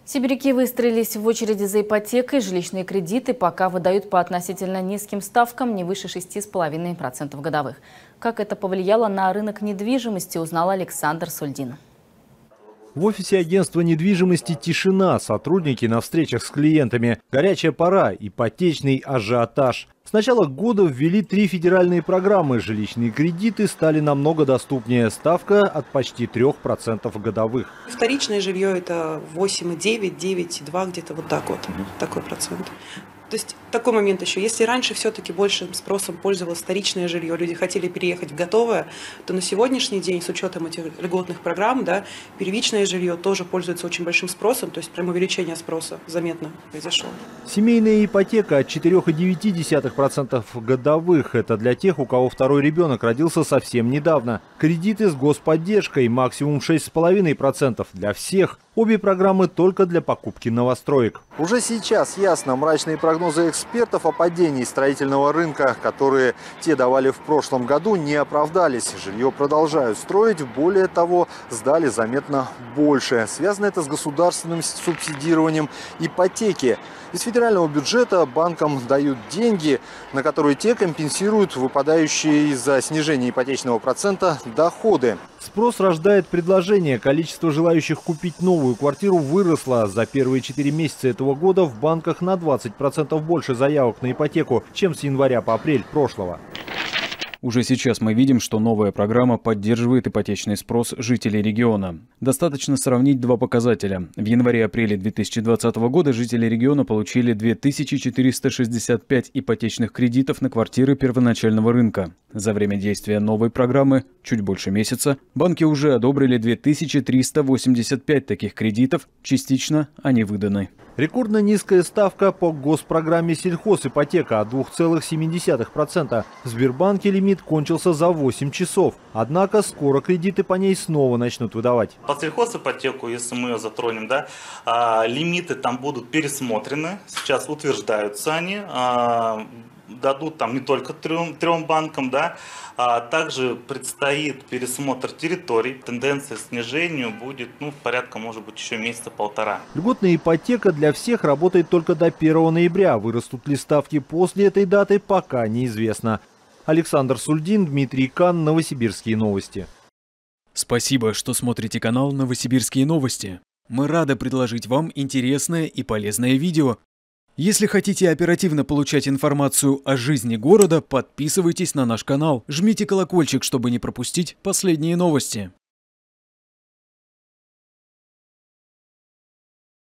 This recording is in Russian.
Сибиряки выстроились в очереди за ипотекой. Жилищные кредиты пока выдают по относительно низким ставкам, не выше 6,5% годовых. Как это повлияло на рынок недвижимости, узнал Александр Сульдин. В офисе агентства недвижимости тишина, сотрудники на встречах с клиентами. Горячая пора, ипотечный ажиотаж. С начала года ввели 3 федеральные программы. Жилищные кредиты стали намного доступнее. Ставка от почти 3% годовых. Вторичное жилье это 8,9, 9,2, где-то вот так вот, такой процент. То есть такой момент еще. Если раньше все-таки большим спросом пользовалось вторичное жилье, люди хотели переехать в готовое, то на сегодняшний день, с учетом этих льготных программ, первичное жилье тоже пользуется очень большим спросом, то есть прям увеличение спроса заметно произошло. Семейная ипотека от 4,9% годовых. Это для тех, у кого второй ребенок родился совсем недавно. Кредиты с господдержкой максимум 6,5% для всех. Обе программы только для покупки новостроек. Уже сейчас ясно, мрачные прогнозы экспертов о падении строительного рынка, которые те давали в прошлом году, не оправдались. Жилье продолжают строить, более того, сдали заметно больше. Связано это с государственным субсидированием ипотеки. Из федерального бюджета банкам дают деньги, на которые те компенсируют выпадающие из-за снижения ипотечного процента доходы. Спрос рождает предложение. Количество желающих купить новую квартиру выросло. За первые 4 месяца этого года в банках на 20% больше заявок на ипотеку, чем с января по апрель прошлого. Уже сейчас мы видим, что новая программа поддерживает ипотечный спрос жителей региона. Достаточно сравнить два показателя. В январе-апреле 2020 года жители региона получили 2465 ипотечных кредитов на квартиры первоначального рынка. За время действия новой программы, чуть больше месяца, банки уже одобрили 2385 таких кредитов, частично они выданы. Рекордно низкая ставка по госпрограмме сельхозипотека от 2,7%. В Сбербанке лимит кончился за 8 часов. Однако скоро кредиты по ней снова начнут выдавать. По сельхозипотеку, если мы ее затронем, лимиты там будут пересмотрены. Сейчас утверждаются они. Дадут там не только трем банкам, также предстоит пересмотр территорий. Тенденция к снижению будет порядка, может быть, еще месяца полтора. Льготная ипотека для всех работает только до 1 ноября. Вырастут ли ставки после этой даты, пока неизвестно. Александр Сульдин, Дмитрий Кан, Новосибирские новости. Спасибо, что смотрите канал Новосибирские новости. Мы рады предложить вам интересное и полезное видео. Если хотите оперативно получать информацию о жизни города, подписывайтесь на наш канал, жмите колокольчик, чтобы не пропустить последние новости.